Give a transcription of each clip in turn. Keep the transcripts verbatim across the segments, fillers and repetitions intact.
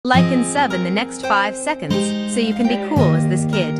Like and sub in the next five seconds, so you can be cool as this kid.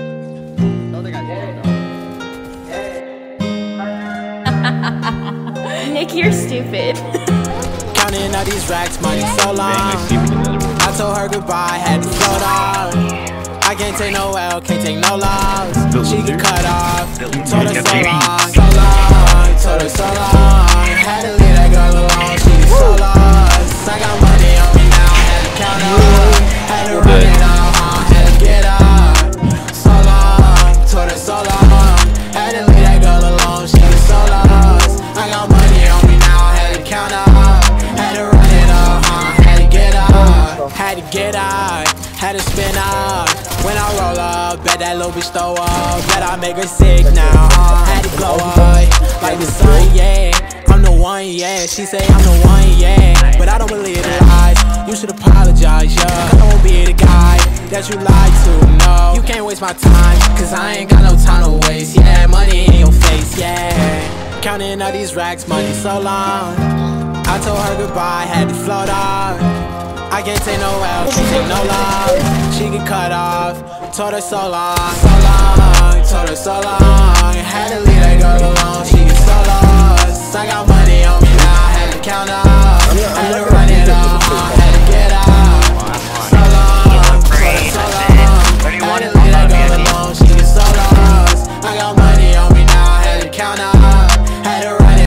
Nick, you're stupid. Counting all these racks, money so long. I told her goodbye, had to float off. I can't take no L, can't take no loss. She get cut off, told her so long, so long, told her so long. Had to leave that girl alone, she was so lost. I got money on me now, had to count up. Had to run it out, huh, had to get up. So long, told her so long. Had to leave that girl alone, she was so lost. I got money on me now, had to count up. Had to run it up, huh, had to get up. Had to get out, had to spin up. When I roll up, bet that little bitch throw up. Bet I make her sick now, uh, had to glow up like the sun, yeah. I'm the one, yeah. She say I'm the one, yeah. But I don't believe the lies. You should apologize, yeah. I won't be the guy that you lied to, no. You can't waste my time, cause I ain't got no time to waste. Yeah, money in your face, yeah. Counting all these racks, money so long. I told her goodbye, had to float off. I can't take no L, can't take no love. She get cut off, told her so long, so long, told her so long. Had to leave that girl alone, she get so lost. I got money on me now, had to count up. Had to run it up,